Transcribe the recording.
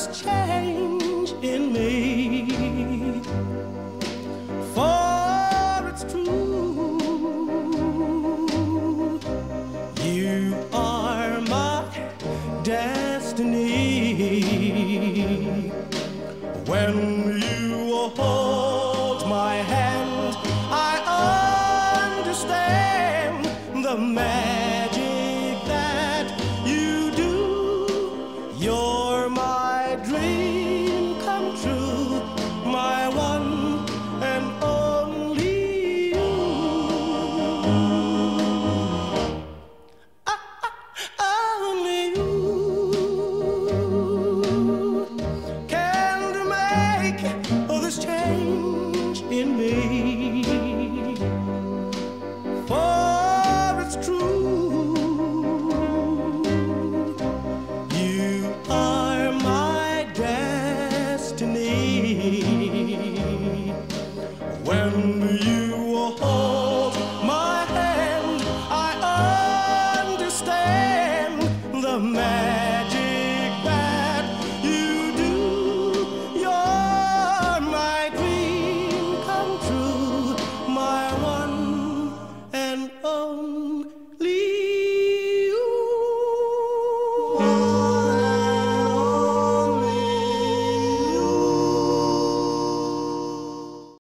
marvelous change in me. For it's true, you are my destiny. When you hold my hand, I understand the magic that you do. You're my dream.